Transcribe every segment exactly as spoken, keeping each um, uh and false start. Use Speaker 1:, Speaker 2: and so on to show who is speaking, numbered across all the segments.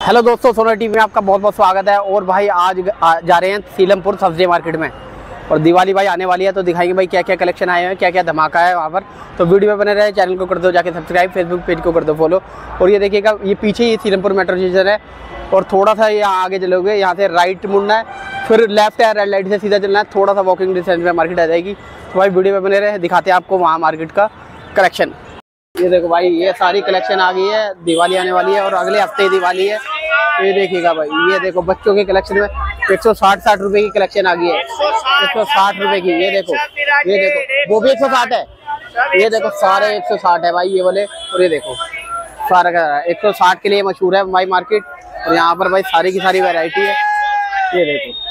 Speaker 1: Hello दोस्तों, सोना TV में आपका बहुत बहुत स्वागत है। और भाई आज जा रहे हैं सीलमपुर सब्जी मार्केट में, और दिवाली भाई आने वाली है तो दिखाएंगे भाई क्या क्या कलेक्शन आए हैं, क्या क्या धमाका है वहाँ पर। तो वीडियो में बने रहे, चैनल को कर दो जाके सब्सक्राइब, फेसबुक पेज को कर दो फॉलो। और ये देखिएगा, ये पीछे ही सीलमपुर मेट्रो स्टेशन है, और थोड़ा सा यहाँ आगे चलोगे, यहाँ से राइट मुड़ना है, फिर लेफ्ट है, रेड लाइट से सीधा चलना है, थोड़ा सा वॉकिंग डिस्टेंस में मार्केट आ जाएगी। तो भाई वीडियो में बने रहे, दिखाते हैं आपको वहाँ मार्केट का कलेक्शन। ये देखो भाई, ये सारी कलेक्शन आ गई है, दिवाली आने वाली है और अगले हफ्ते ही दिवाली है। ये देखिएगा भाई, ये देखो बच्चों के कलेक्शन में एक सौ साठ साठ रुपए की कलेक्शन आ गई है, एक सौ साठ रुपए की। ये देखो, ये देखो वो भी एक सौ साठ है, ये देखो सारे एक सौ साठ है भाई ये वाले। और ये देखो सारा का एक सौ साठ के लिए मशहूर है भाई मार्केट, और यहाँ पर भाई सारी की सारी वैरायटी है। ये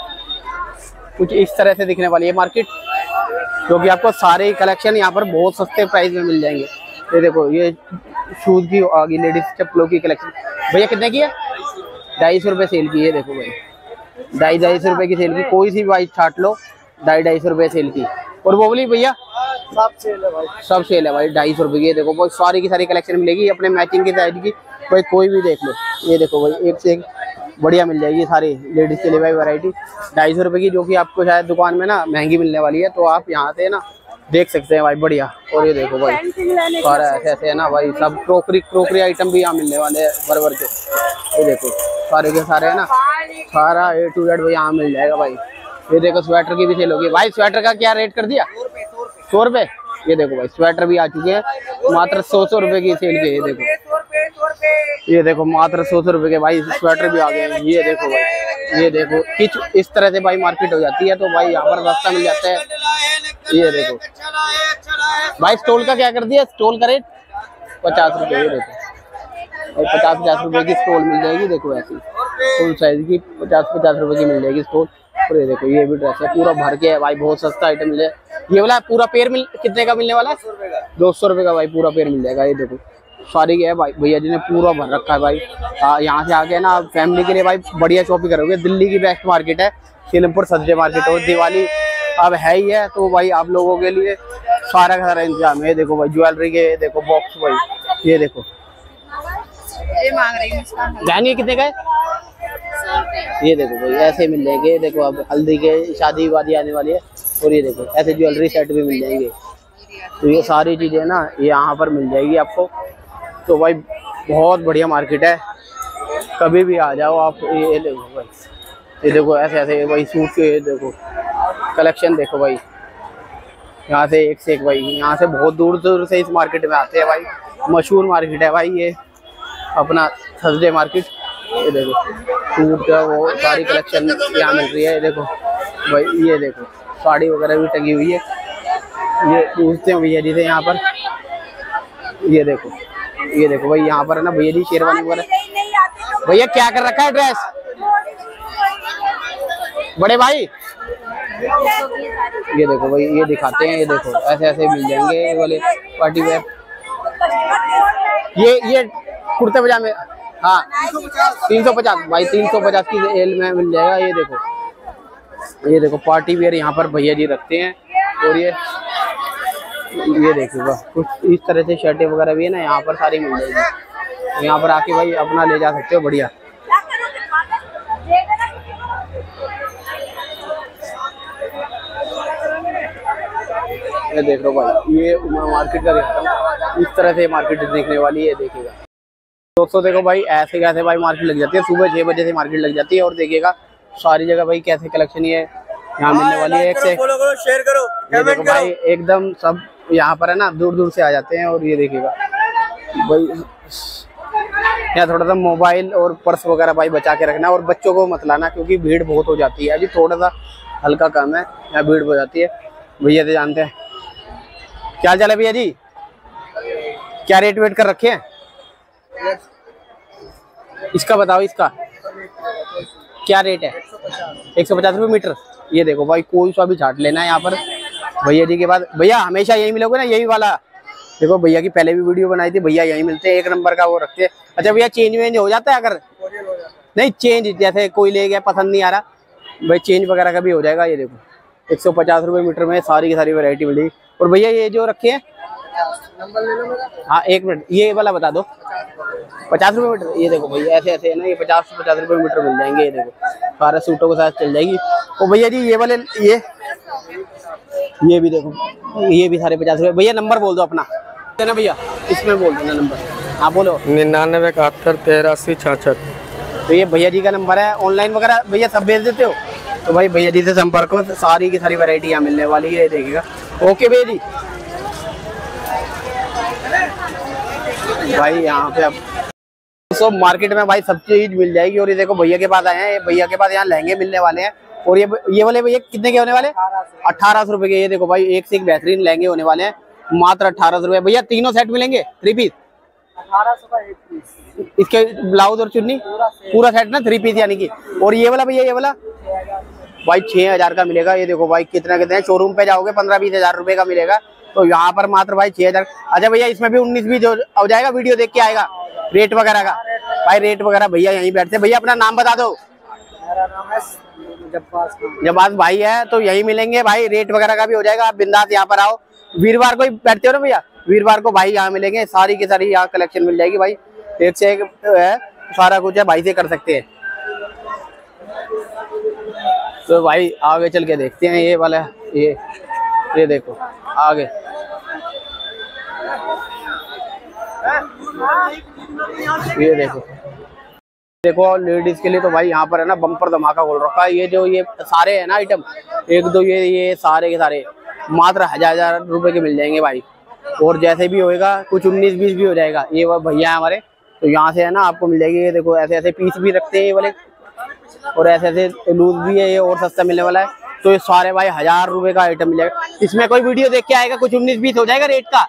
Speaker 1: देखो कुछ इस तरह से दिखने वाली है मार्केट, जो कि आपको सारे कलेक्शन यहाँ पर बहुत सस्ते प्राइस में मिल जाएंगे। ये देखो, ये शूज की आ गई, लेडीज चप्पलों की कलेक्शन। भैया कितने की है? ढाई सौ रुपये सेल की। ये देखो भाई, ढाई ढाई सौ रुपये की सेल की, कोई सी बाइक छाट लो, ढाई ढाई सौ रुपये सेल की। और वो बोली भैया
Speaker 2: सब सेल है भाई,
Speaker 1: सब सेल है भाई, ढाई सौ रुपये की। ये देखो बहुत सारी की सारी कलेक्शन मिलेगी अपने मैचिंग की साइड की भाई, कोई भी देख लो। ये देखो भाई, एक से एक बढ़िया मिल जाएगी सारी लेडीज के लिए भाई वैरायटी, ढाई सौ रुपये की, जो कि आपको शायद दुकान में ना महंगी मिलने वाली है। तो आप यहाँ से ना देख सकते हैं भाई, बढ़िया। और ये देखो भाई सारा ऐसे ऐसे है ना भाई, सब क्रोकरी क्रोकरी आइटम भी यहाँ मिलने वाले हैं भर भर के। ये देखो सारे के सारे है ना, सारा ए टू जेड भाई यहाँ मिल जाएगा भाई। ये देखो स्वेटर की भी सेल होगी भाई। स्वेटर का क्या रेट कर दिया? सौ रुपये। ये देखो भाई स्वेटर भी आ चुके हैं, मात्र सौ सौ रुपये की सेल के। ये देखो, ये देखो मात्र सौ सौ रुपये के भाई स्वेटर भी आ गए हैं। ये देखो भाई, ये देखो कुछ इस तरह से भाई मार्केट हो जाती है, तो भाई यहाँ पर सस्ता मिल जाता है। ये देखो भाई, स्टॉल का क्या कर दिया? स्टॉल का रेट पचास रुपये। ये देखो भाई, पचास पचास रुपए की स्टॉल मिल जाएगी। देखो ऐसी फुल साइज की पचास पचास रुपए की मिल जाएगी स्टॉल। और ये देखो, ये भी ड्रेस है, पूरा भर के है भाई, बहुत सस्ता आइटम मिल जाए। ये वाला पूरा पेयर मिल कितने का मिलने वाला है? दो सौ रुपये का भाई पूरा पेयर मिल जाएगा। ये देखो सारी है भाई, भैया जी ने पूरा भर रखा है भाई। यहाँ से आके ना फैमिली के लिए भाई बढ़िया शॉपिंग करोगे। दिल्ली की बेस्ट मार्केट है सीलमपुर सब्जी मार्केट, और दिवाली अब है ही है, तो भाई आप लोगों के लिए सारा का सारा इंतजाम है। देखो भाई ज्वेलरी के देखो बॉक्स भाई, ये देखो
Speaker 3: ये मांग रही हूँ,
Speaker 1: जानिए कितने का है? ये देखो भाई ऐसे मिल जाएंगे। देखो अब हल्दी के शादी वादी आने वाली है, और ये देखो ऐसे ज्वेलरी सेट भी मिल जाएंगे। तो ये सारी चीजें ना यहाँ पर मिल जाएगी आपको। तो भाई बहुत बढ़िया मार्केट है, कभी भी आ जाओ आप। ये देखो भाई, ये देखो ऐसे ऐसे भाई सूट के, ये देखो कलेक्शन देखो भाई, यहाँ से एक से एक भाई, यहाँ से बहुत दूर दूर से इस मार्केट में आते हैं भाई। मशहूर मार्केट है भाई ये अपना थर्सडे मार्केट। ये देखो सूट का वो सारी कलेक्शन यहाँ मिल रही है। ये देखो भाई, ये देखो साड़ी वगैरह भी टंगी हुई है। ये पूछते हैं भैया जी से यहाँ पर। ये देखो, ये देखो भाई यहाँ पर है ना भैया जी शेरवानी वगैरह। भैया क्या कर रखा है ड्रेस बड़े भाई? ये देखो भाई, ये दिखाते हैं। ये देखो ऐसे ऐसे मिल जाएंगे ये वाले पार्टी वेयर। ये ये कुर्ते पजामे, हाँ तीन सौ पचास भाई, तीन सौ पचास की एल में मिल जाएगा। ये देखो, ये देखो पार्टी वेयर यहाँ पर भैया जी रखते हैं। और ये ये देखिएगा कुछ इस तरह से शर्टें वगैरह भी है ना, यहाँ पर सारी मिल जाएगी। यहाँ पर आके भाई अपना ले जा सकते हो बढ़िया। ये देख लो भाई, ये मार्केट का देखता हूँ, इस तरह से मार्केट देखने वाली है। देखिएगा दोस्तों, देखो भाई ऐसे कैसे भाई मार्केट लग जाती है, सुबह छह बजे से मार्केट लग जाती है। और देखिएगा सारी जगह भाई कैसे कलेक्शन ये यहाँ मिलने वाली है। एक से
Speaker 2: शेयर करो,
Speaker 1: ये देखो भाई एकदम सब यहाँ पर है ना दूर दूर से आ जाते हैं। और ये देखिएगा भाई, यहाँ थोड़ा सा मोबाइल और पर्स वगैरह भाई बचा के रखना, और बच्चों को मत लाना क्योंकि भीड़ बहुत हो जाती है। अभी थोड़ा सा हल्का कम है, यहाँ भीड़ हो जाती है। भैया तो जानते हैं। क्या चल है भैया जी, क्या रेट वेट कर रखे हैं? इसका बताओ, इसका क्या रेट है? एक सौ पचास रुपये मीटर। ये देखो भाई, कोई सा भी छाट लेना है यहाँ पर भैया जी के बाद। भैया हमेशा यही मिलोगे ना, यही वाला? देखो भैया की पहले भी वीडियो बनाई थी, भैया यही मिलते हैं, एक नंबर का वो रखते हैं। अच्छा भैया चेंज वेंज हो जाता है? अगर नहीं चेंज, जैसे कोई ले गया पसंद नहीं आ रहा भाई, चेंज वगैरह का भी हो जाएगा। ये देखो एक सौ पचास रुपये मीटर में सारी की सारी वैरायटी मिलेगी। और भैया ये जो रखे हैं
Speaker 2: नंबर ले लो मेरा।
Speaker 1: हाँ एक मिनट, ये वाला बता दो। पचास रुपये मीटर, ये देखो भाई ऐसे ऐसे है ना, ये पचास पचास रुपये मीटर मिल जाएंगे। ये देखो सारे सूटों के साथ चल जाएगी। तो भैया जी ये वाले, ये ये भी देखो, ये भी सारे पचास रुपये। भैया नंबर बोल दो अपना ना भैया, इसमें बोल देना नंबर। हाँ बोलो।
Speaker 2: निन्यानवे इकहत्तर तिरासी छाछठ।
Speaker 1: तो ये भैया जी का नंबर है। ऑनलाइन वगैरह भैया सब भेज देते हो? तो भाई भैया जी से संपर्क हो, सारी की सारी वैरायटी यहाँ मिलने वाली है, देखिएगा। ओके भैया जी। भाई यहाँ पे अब सब मार्केट में भाई सब चीज मिल जाएगी। और ये देखो भैया के पास आए हैं, भैया के पास यहाँ लहंगे मिलने वाले हैं। और ये ये वाले भैया कितने के होने वाले? अठारह सौ रुपए के। ये देखो भाई एक से एक बेहतरीन लहंगे होने वाले हैं, मात्र अठारह सौ रुपए। भैया तीनों सेट मिलेंगे, थ्री पीस
Speaker 2: अठारह सौ का एक पीस,
Speaker 1: इसके ब्लाउज और चुन्नी पूरा सेट ना, थ्री पीस यानी कि। और ये वाला भैया, ये वाला भाई छह हजार का मिलेगा। ये देखो भाई कितना कितने, शोरूम पे जाओगे पंद्रह बीस हजार रुपए का मिलेगा, तो यहाँ पर मात्र भाई छह हजार। अच्छा भैया इसमें भी उन्नीस बीस हो जाएगा, वीडियो देख के आएगा रेट वगैरह का। भाई रेट वगैरह भैया यहीं बैठते। भैया अपना नाम बता दो।
Speaker 2: मेरा नाम है जब्बास।
Speaker 1: जब्बास भाई है, तो यहीं मिलेंगे भाई, रेट वगैरह का भी हो जाएगा। आप बिंदास यहाँ पर आओ। वीरवार को ही बैठते हो ना भैया? वीरवार को भाई यहाँ मिलेंगे, सारी की सारी यहाँ कलेक्शन मिल जाएगी भाई। एक से एक है, सारा कुछ है, भाई से कर सकते हैं। तो भाई आगे चल के देखते हैं। ये वाला ये ये देखो आगे, ये देखो देखो लेडीज के लिए तो भाई यहाँ पर है ना बम्पर धमाका खोल रखा है। ये जो ये सारे है ना आइटम, एक दो ये ये सारे के सारे मात्र हजार हजार रुपए के मिल जाएंगे भाई। और जैसे भी होएगा कुछ उन्नीस बीस भी हो जाएगा। ये वो भैया है हमारे, तो यहाँ से है ना आपको मिल जाएगी। ये देखो ऐसे ऐसे पीस भी रखते हैं ये वाले, और ऐसे ऐसे लूज भी है, ये और सस्ता मिलने वाला है। तो ये सारे भाई हजार रुपए का आइटम मिल जाएगा। इसमें कोई वीडियो देख के आएगा, कुछ उन्नीस बीस हो जाएगा, रेट का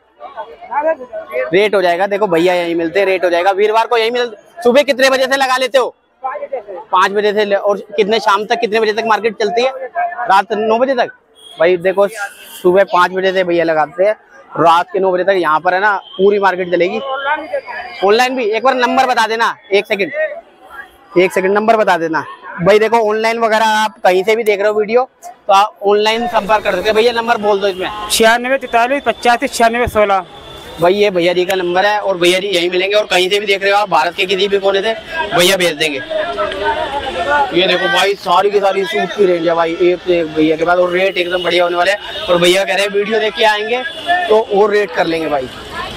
Speaker 1: रेट हो जाएगा। देखो भैया यहीं मिलते हैं, रेट हो जाएगा। वीरवार को यहीं मिल। सुबह कितने बजे से लगा लेते हो? पाँच बजे से। और कितने शाम तक, कितने बजे तक मार्केट चलती है? रात नौ बजे तक। भाई देखो सुबह पाँच बजे से भैया लगाते हैं, रात के नौ बजे तक यहाँ पर है ना पूरी मार्केट चलेगी। ऑनलाइन भी एक बार नंबर बता देना, एक सेकंड एक सेकंड नंबर बता देना भाई। देखो ऑनलाइन वगैरह आप कहीं से भी देख रहे हो वीडियो, तो आप ऑनलाइन संपर्क कर सकते हैं। भैया नंबर बोल दो इसमें।
Speaker 2: छियानवे तैतालीस पचासी छियानवे सोलह।
Speaker 1: भाई ये भैया जी का नंबर है, और भैया जी यहीं मिलेंगे। और कहीं से भी देख रहे हो आप, भारत के किसी भी कोने से भैया भेज देंगे। ये देखो भाई सारी की सारी सूट की रेंज है भाई, एक से एक भैया के पास। और रेट एकदम बढ़िया होने वाले हैं। और भैया कह रहे हैं वीडियो देख के आएंगे तो और रेट कर लेंगे भाई।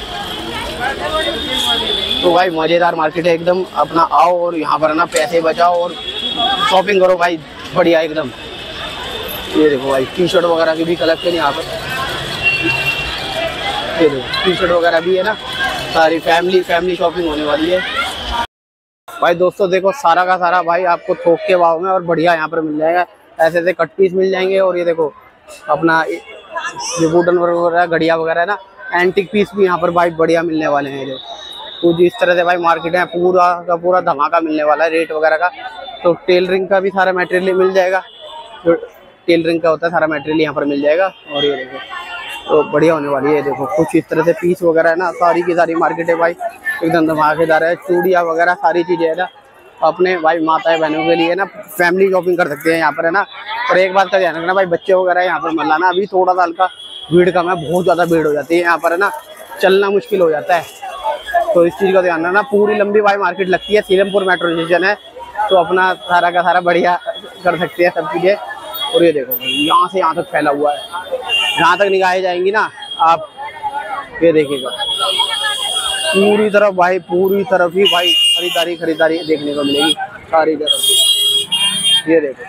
Speaker 1: तो भाई मजेदार मार्केट है एकदम। अपना आओ और यहाँ पर ना पैसे बचाओ और शॉपिंग करो भाई, बढ़िया एकदम। ये देखो भाई टी शर्ट वगैरह की भी कलेक्शन यहाँ पर। ये देखो टी शर्ट वगैरह भी है ना, सारी फैमिली फैमिली शॉपिंग होने वाली है भाई। दोस्तों देखो सारा का सारा भाई आपको थोक के भाव में और बढ़िया यहाँ पर मिल जाएगा। ऐसे ऐसे कट पीस मिल जाएंगे। और ये देखो अपना जो वुडन वगैरह घड़िया वगैरह है ना, एंटिक पीस भी यहाँ पर भाई बढ़िया मिलने वाले हैं। जो कुछ इस तरह से भाई मार्केट है, पूरा का पूरा धमाका मिलने वाला है रेट वगैरह का। तो टेलरिंग का भी सारा मटेरियल मिल जाएगा, जो टेलरिंग का होता है सारा मटेरियल यहाँ पर मिल जाएगा। और ये देखो तो बढ़िया होने वाली है। देखो कुछ इस तरह से पीस वगैरह है ना, सारी की सारी मार्केट है भाई एकदम धमाकेदार है। चूड़ियाँ वगैरह सारी चीज़ें है ना, अपने भाई माताएं बहनों के लिए ना फैमिली शॉपिंग कर सकते हैं यहाँ पर है ना। और एक बात का ध्यान रखना भाई, बच्चे वगैरह यहाँ पर मत लाना। अभी थोड़ा सा हल्का भीड़ कम है, बहुत ज़्यादा भीड़ हो जाती है यहाँ पर है ना, चलना मुश्किल हो जाता है। तो इस चीज़ का ध्यान रखना। पूरी लंबी भाई मार्केट लगती है, सीलमपुर मेट्रो स्टेशन है, तो अपना सारा का सारा बढ़िया कर सकते हैं सब चीज़ें। और ये देखो भाई यहाँ से यहाँ तक फैला हुआ है, जहाँ तक निगाहें जाएंगी ना आप ये देखिएगा पूरी तरफ भाई, पूरी तरफ ही भाई खरीदारी खरीदारी देखने को मिलेगी सारी तरफ। ये देखो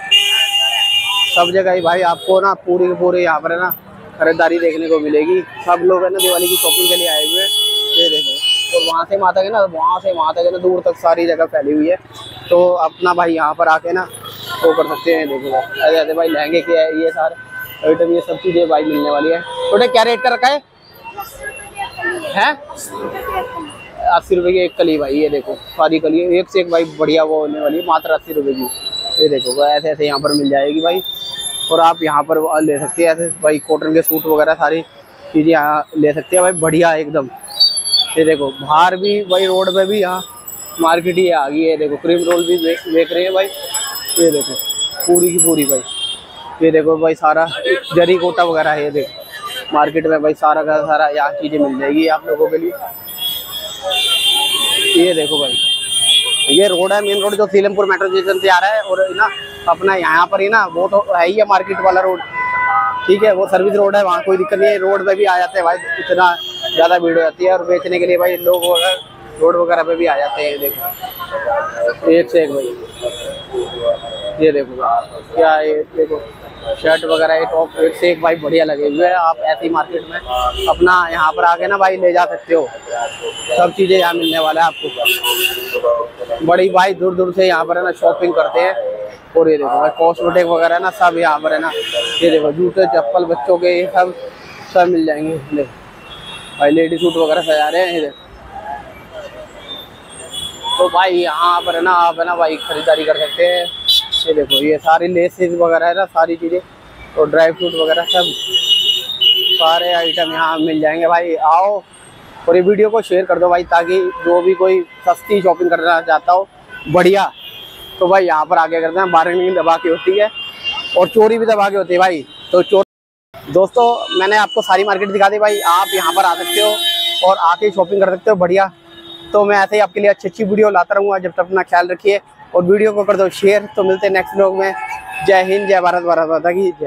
Speaker 1: सब जगह ही भाई आपको ना पूरी के पूरे यहाँ पर है ना खरीदारी देखने को मिलेगी। सब लोग है ना दिवाली की शॉपिंग के लिए आए हुए हैं। ये देखो और वहाँ से वहाँ तक है ना, वहाँ से वहाँ तक है ना, दूर तक सारी जगह फैली हुई है। तो अपना भाई यहाँ पर आके ना वो कर सकते हैं। देखो ऐसे ऐसे भाई लहंगे के है, ये सारे आइटम ये सब चीज़ें भाई मिलने वाली है। थोड़े क्या रेट का रखा है हैं? अस्सी रुपये की एक कली भाई। ये देखो सारी कली एक से एक भाई बढ़िया वो होने वाली है, मात्र अस्सी रुपये की। ये देखो ऐसे ऐसे यहाँ पर मिल जाएगी भाई। और आप यहाँ पर ले सकते हैं ऐसे भाई कॉटन के सूट वगैरह सारी चीज़ें यहाँ ले सकते हैं भाई बढ़िया एकदम। ये देखो बाहर भी भाई रोड पे भी यहाँ मार्केट ही आ गई है। देखो क्रीम रोल भी बेच रहे हैं भाई। ये देखो पूरी की पूरी भाई। ये देखो भाई सारा जरी कोटा वगैरह है। ये देखो मार्केट में भाई सारा का सारा यहाँ चीज़ें मिल जाएगी आप लोगों के लिए। ये देखो भाई, ये रोड है मेन रोड जो सीलमपुर मेट्रो स्टेशन से आ रहा है, और ना अपना यहाँ पर ही ना वो तो है ही है मार्केट वाला रोड, ठीक है, वो सर्विस रोड है, वहाँ कोई दिक्कत नहीं है। रोड पे भी आ जाते हैं भाई, इतना ज़्यादा भीड़ हो जाती है, और बेचने के लिए भाई लोग वगैरह रोड वगैरह पे भी आ जाते हैं। देखो एक से एक भाई, ये देखो क्या है, देखो शर्ट वगैरह ये टॉप एक से एक भाई बढ़िया लगे हुए हैं। आप ऐसी मार्केट में अपना यहाँ पर आके ना भाई ले जा सकते हो, सब चीज़ें यहाँ मिलने वाला है आपको। बड़ी भाई दूर दूर से यहाँ पर है ना शॉपिंग करते हैं। और ये देखो भाई कॉस्मेटिक वगैरह ना सब यहाँ पर है ना, ये देखो जूते चप्पल बच्चों के ये सब सब मिल जाएंगे। देखो भाई लेडी सूट वगैरह सजा रहे हैं ये देखो। तो भाई यहाँ पर है ना आप है ना भाई खरीदारी कर सकते हैं। ये देखो ये सारी लेसेस वगैरह है ना, सारी चीज़ें और ड्राई फ्रूट वगैरह सब सारे आइटम यहाँ मिल जाएंगे भाई। आओ और ये वीडियो को शेयर कर दो भाई, ताकि जो भी कोई सस्ती शॉपिंग करना चाहता हो बढ़िया, तो भाई यहाँ पर आके करते हैं। बार्गेनिंग दबा के होती है और चोरी भी दबा के होती है भाई। तो चोर दोस्तों मैंने आपको सारी मार्केट दिखा दी भाई, आप यहाँ पर आ सकते हो और आके शॉपिंग कर सकते हो बढ़िया। तो मैं ऐसे ही आपके लिए अच्छी अच्छी वीडियो लाता रहूँगा। जब तक अपना ख्याल रखिए और वीडियो को कर दो शेयर। तो मिलते हैं नेक्स्ट व्लॉग में। जय हिंद, जय भारत, भारत माता की जय।